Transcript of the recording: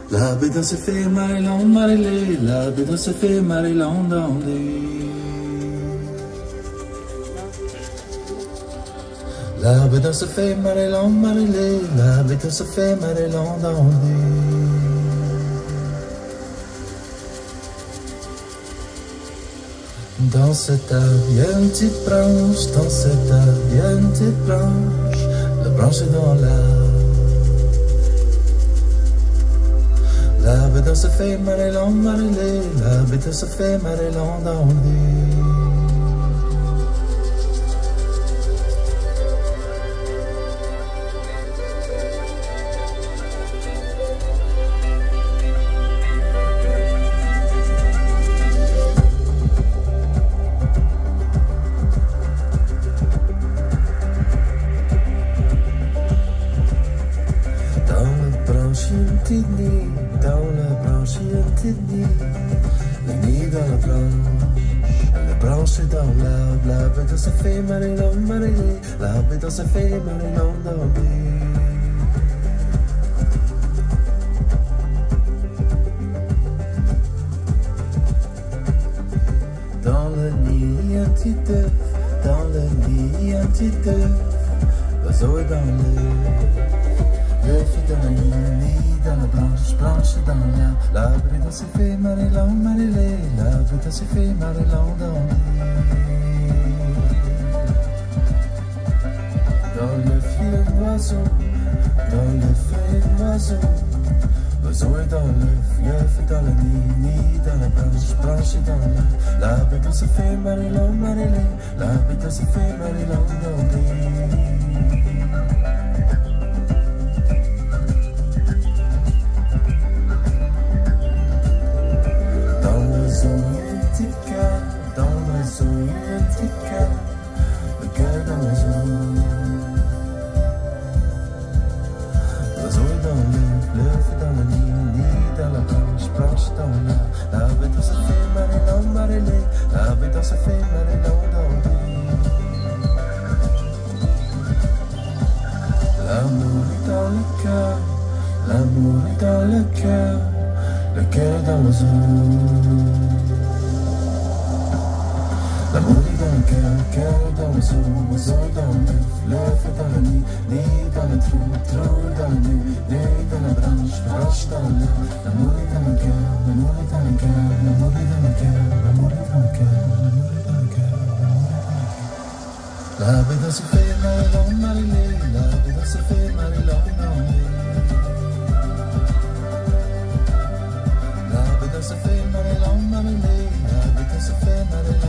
La beda se fait Marilyn Marilé, la beda se fait Marilyn Dandé. La beda se fait Marilyn Marilé, la beda se fait Marilyn Dandé. Dans cette arbre, il y a une petite branche, dans cette arbre, il y a une petite branche, la branche est dans l'arbre. La beda se fait Marilyn Marilé, la beda se fait Marilyn Dandé. Dans la branche, il y a un petit nid. Le nid dans la branche est dans l'arbre. La beda se fait Marilyn Marilé, la beda se fait Marilyn Dandé. Dans le nid, il y a un petit œuf. Dans le nid, il y a un petit œuf. L'oiseau est dans l'œuf. L'œuf est dans le nid, dans la branche, branche dans l'arbre. La beda se fait Marilyn Marilé, la beda se fait Marilyn Dandé. Dans le filet de l'oiseau, dans le feuille de l'oiseau. L'oiseau est dans l'œuf est dans le nid dans la branche, branche est dans l'œuf. La beda se fait Marilyn Marilé, la beda se fait Marilyn Dandé. La beda se fait Marilyn Marilé, la beda se fait Marilyn Dandé. L'amour est dans le cœur, l'amour est dans le cœur dans l'oiseau. L'amour est dans le cœur dans l'oiseau, oiseau dans l'œuf est dans le nid dans le trou dans le nez dans la branche, branche dans l'œuf. L'amour est dans le cœur, l'amour est dans le cœur, l'amour est dans le cœur, l'amour est dans le cœur, l'amour est dans le cœur, l'amour est dans le cœur. La beda se fait Marilyn Marilé, la beda se fait Marilyn Dandé. La beda se fait Marilyn Marilé, la beda se fait Marilyn